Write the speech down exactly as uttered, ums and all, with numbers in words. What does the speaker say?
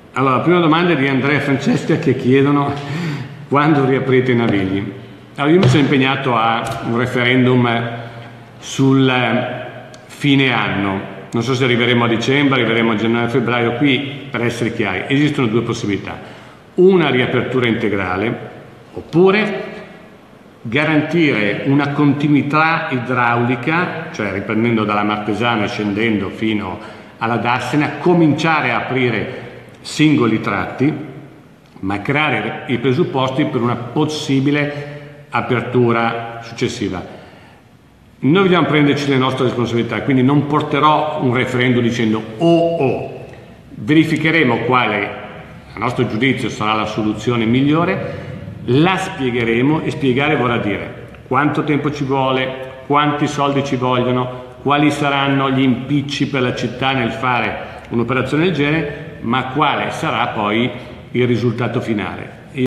Allora, la prima domanda è di Andrea e Francesca, che chiedono quando riaprite i Navigli. Allora, io mi sono impegnato a un referendum sul fine anno, non so se arriveremo a dicembre, arriveremo a gennaio-febbraio. Qui, per essere chiari, esistono due possibilità: una riapertura integrale, oppure garantire una continuità idraulica, cioè riprendendo dalla Martesana e scendendo fino alla Darsena, cominciare a aprire singoli tratti, ma creare i presupposti per una possibile apertura successiva. Noi dobbiamo prenderci le nostre responsabilità, quindi non porterò un referendum dicendo o o. Verificheremo quale, a nostro giudizio, sarà la soluzione migliore, la spiegheremo, e spiegare vorrà dire quanto tempo ci vuole, quanti soldi ci vogliono, quali saranno gli impicci per la città nel fare un'operazione del genere, ma quale sarà poi il risultato finale.